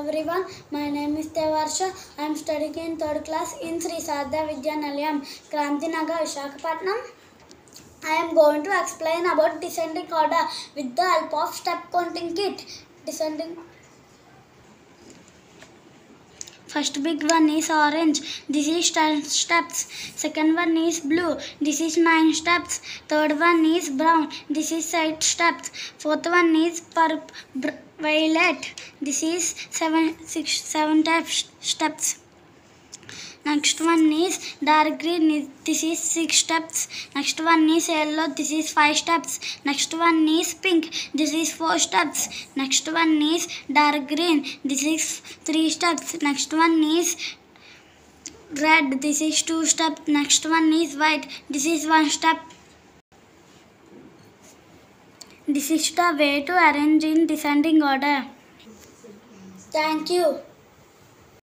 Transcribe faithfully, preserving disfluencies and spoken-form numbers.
everyone. My name is Devarsha. I am studying in third class in Sri Sadhya Vidyanalayam, Krantinagar, Visakhapatnam. I am going to explain about descending order with the help of step counting kit. Descending. First big one is orange. This is ten steps. Second one is blue. This is nine steps. Third one is brown. This is eight steps. Fourth one is purple violet. This is seven six seven steps. Next one is dark green. This is six steps. Next one is yellow. This is five steps. Next one is pink. This is four steps. Next one is dark green. This is three steps. Next one is red. This is two steps. Next one is white. This is one step. This is the way to arrange in descending order. Thank you.